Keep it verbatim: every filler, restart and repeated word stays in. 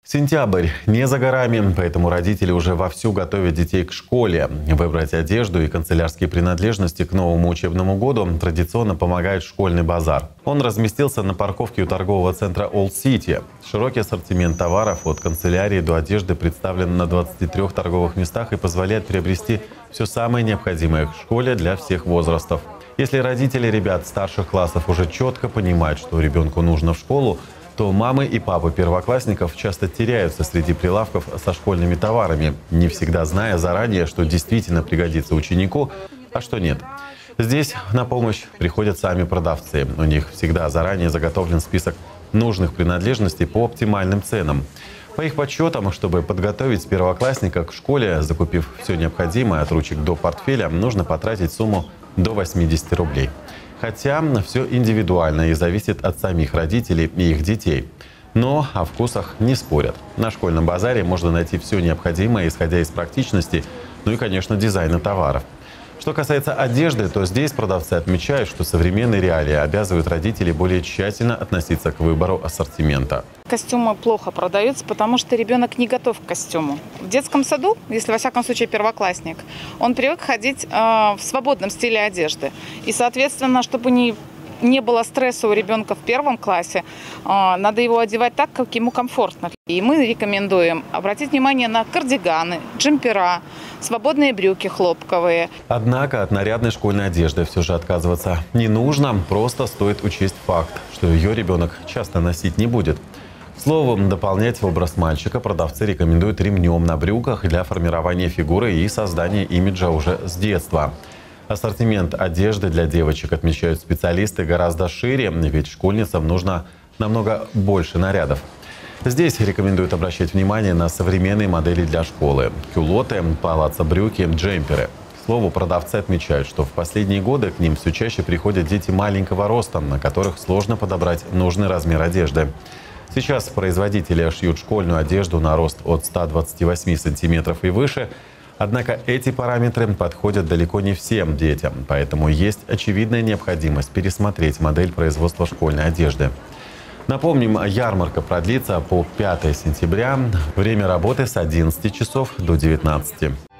Сентябрь не за горами, поэтому родители уже вовсю готовят детей к школе. Выбрать одежду и канцелярские принадлежности к новому учебному году традиционно помогает школьный базар. Он разместился на парковке у торгового центра Олд Сити. Широкий ассортимент товаров от канцелярии до одежды представлен на двадцати трёх торговых местах и позволяет приобрести все самое необходимое в школе для всех возрастов. Если родители ребят старших классов уже четко понимают, что ребенку нужно в школу, то мамы и папы первоклассников часто теряются среди прилавков со школьными товарами, не всегда зная заранее, что действительно пригодится ученику, а что нет. Здесь на помощь приходят сами продавцы. У них всегда заранее заготовлен список нужных принадлежностей по оптимальным ценам. По их подсчетам, чтобы подготовить первоклассника к школе, закупив все необходимое от ручек до портфеля, нужно потратить сумму до восьмидесяти рублей. Хотя все индивидуально и зависит от самих родителей и их детей. Но о вкусах не спорят. На школьном базаре можно найти все необходимое, исходя из практичности, ну и, конечно, дизайна товаров. Что касается одежды, то здесь продавцы отмечают, что современные реалии обязывают родителей более тщательно относиться к выбору ассортимента. Костюмы плохо продаются, потому что ребенок не готов к костюму. В детском саду, если во всяком случае первоклассник, он привык ходить э, в свободном стиле одежды. И, соответственно, чтобы не, не было стресса у ребенка в первом классе, э, надо его одевать так, как ему комфортно. И мы рекомендуем обратить внимание на кардиганы, джемпера, свободные брюки хлопковые. Однако от нарядной школьной одежды все же отказываться не нужно. Просто стоит учесть факт, что ее ребенок часто носить не будет. Словом, дополнять образ мальчика продавцы рекомендуют ремнем на брюках для формирования фигуры и создания имиджа уже с детства. Ассортимент одежды для девочек, отмечают специалисты, гораздо шире, ведь школьницам нужно намного больше нарядов. Здесь рекомендуют обращать внимание на современные модели для школы – кюлоты, палаццо-брюки, джемперы. К слову, продавцы отмечают, что в последние годы к ним все чаще приходят дети маленького роста, на которых сложно подобрать нужный размер одежды. Сейчас производители шьют школьную одежду на рост от ста двадцати восьми сантиметров и выше. Однако эти параметры подходят далеко не всем детям, поэтому есть очевидная необходимость пересмотреть модель производства школьной одежды. Напомним, ярмарка продлится по пятое сентября. Время работы с одиннадцати часов до девятнадцати.